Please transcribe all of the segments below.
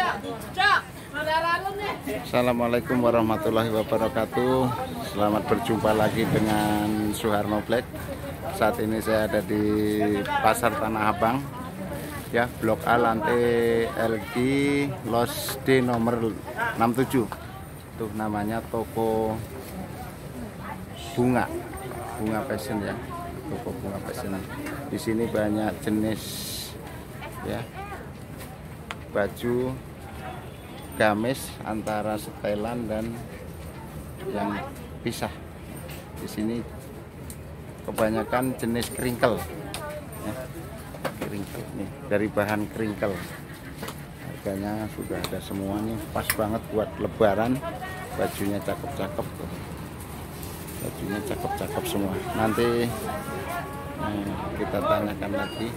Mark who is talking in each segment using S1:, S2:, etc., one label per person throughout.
S1: Assalamualaikum warahmatullahi wabarakatuh. Selamat berjumpa lagi dengan Suharno Black. Saat ini saya ada di Pasar Tanah Abang, ya, Blok A, lantai LG, Los D nomor 67. Tuh namanya toko bunga fashion, ya, toko bunga fashion. Di sini banyak jenis, ya, baju gamis antara setelan dan yang pisah. Di sini kebanyakan jenis kringkel, ya, kringkel nih, dari bahan kringkel. Harganya sudah ada semua nih, pas banget buat lebaran. Bajunya cakep-cakep, bajunya cakep-cakep semua. Nanti kita tanyakan lagi.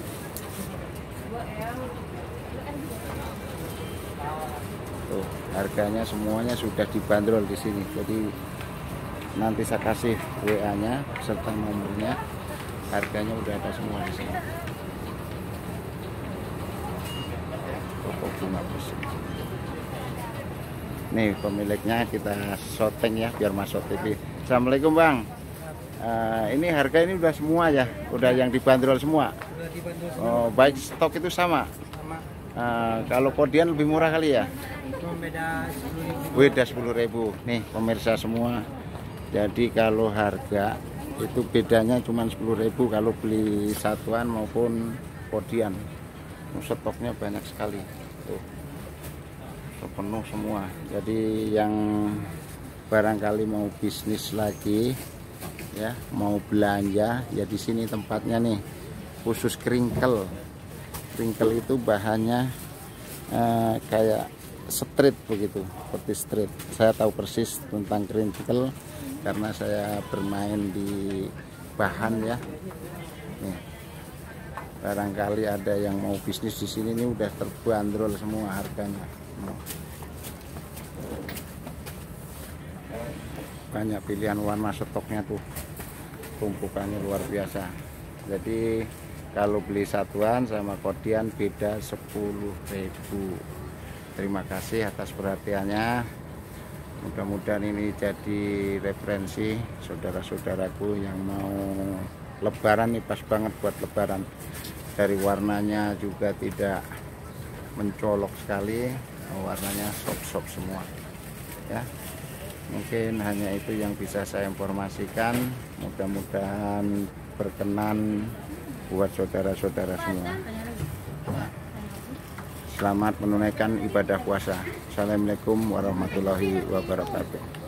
S1: Tuh, harganya semuanya sudah dibanderol di sini. Jadi nanti saya kasih WA-nya serta nomornya. Harganya udah ada semua di sini. Toko bunga fashion. Nih pemiliknya, kita syuting ya biar masuk TV. Assalamualaikum Bang. Ini harga ini udah semua ya, udah yang dibanderol semua.
S2: Udah dibanderol semua.
S1: Oh, baik, stok itu sama. Kalau kodian lebih murah kali ya?
S2: Cuma beda 10.000.
S1: Beda 10.000. Nih pemirsa semua. Jadi kalau harga itu bedanya cuma 10.000 kalau beli satuan maupun kodian. Stoknya banyak sekali. Tuh, penuh semua. Jadi yang barangkali mau bisnis lagi, ya, mau belanja, ya di sini tempatnya nih. Khusus kringkel. Kringkel itu bahannya kayak street begitu, seperti street. Saya tahu persis tentang kringkel karena saya bermain di bahan, ya. Nih, barangkali ada yang mau bisnis di sini, nih udah terbanderol semua harganya. Banyak pilihan warna, stoknya tuh tumpukannya luar biasa. Jadi kalau beli satuan sama kodian beda 10.000. Terima kasih atas perhatiannya. Mudah-mudahan ini jadi referensi saudara-saudaraku yang mau lebaran nih, pas banget buat lebaran. Dari warnanya juga tidak mencolok sekali, warnanya soft semua, ya. Mungkin hanya itu yang bisa saya informasikan. Mudah-mudahan berkenan buat saudara-saudara semua. Selamat menunaikan ibadah puasa. Assalamualaikum warahmatullahi wabarakatuh.